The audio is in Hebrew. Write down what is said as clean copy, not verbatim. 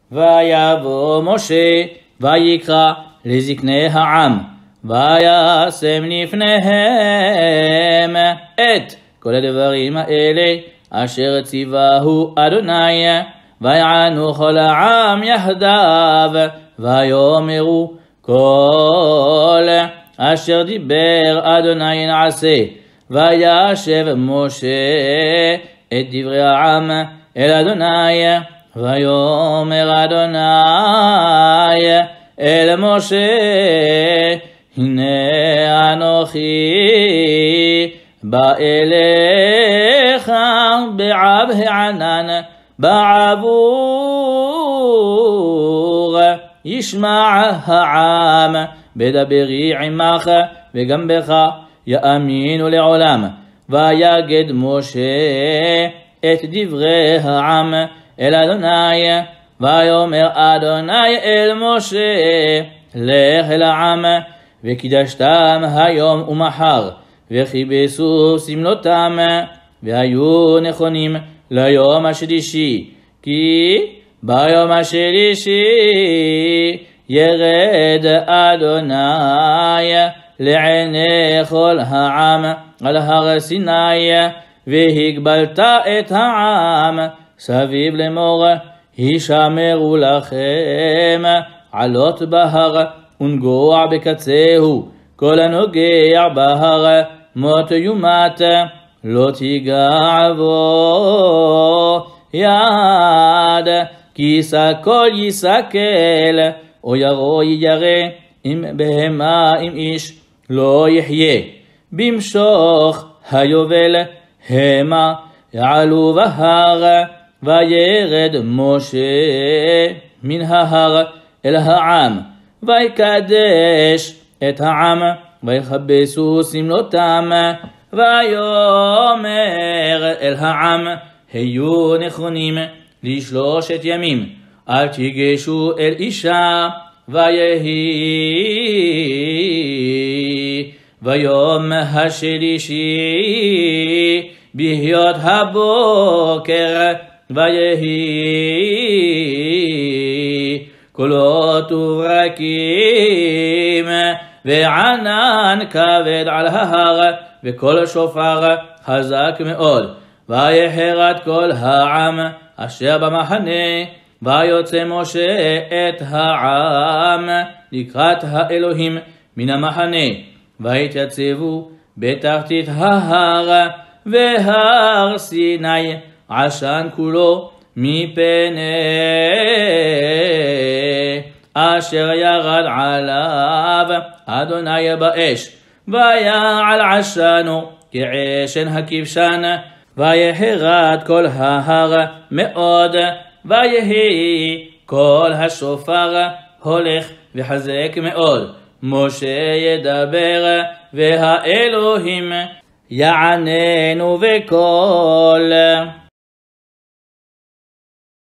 ויבוא משה ויקרא לזקני העם וישם לפניהם את כל הדברים האלה אשר ציווהו אדוני, ויענו כל העם יחדיו ויאמרו כל אשר דיבר אדוני נעשה. וישב משה את דברי העם אל אדוני, ויאמר אדוני אל משה, הנה אנוכי בא אליך בעב הענן בעבור ישמע העם בדברי עמך וגם בך יאמינו לעולם. ויגד משה את דברי העם אל אדוני, ויאמר אדוני אל משה, לך אל העם וקידשתם היום ומחר, וכיבסו סמלותם והיו נכונים ליום השלישי, כי ביום השלישי ירד אדוני לעיני כל העם על הר סיני, והגבלת את העם סביב לאמור, הישמרו לכם עלות בהר ונגוע בקצהו, כל הנוגע בהר מות יומת, לא תיגע בו יד, כי סקול יסקל או ירו ירא, אם בהמה אם איש לא יחיה. במשוך היובל המה יעלו בהר, וירד משה מן ההר אל העם, ויקדש את העם, ויכבסו סמלותם, ויאמר אל העם, היו נכונים ל3 ימים, אל תיגשו אל אישה ויהי ביום השלישי בהיות הבוקר, ויהי קולות וברקים וענן כבד על ההר, וקול שופר חזק מאוד, ויחרד כל העם אשר במחנה. ויוצא משה את העם לקראת האלוהים מן המחנה, ויתייצבו בתחתית ההר, והר סיני עשן כולו מפני אשר ירד עליו אדוני באש, ויעל עשנו כעשן הכבשן, ויחרד כל ההר מאוד, ויהי כל השופר הולך וחזק מאוד. משה ידבר והאלוהים יעננו בקול.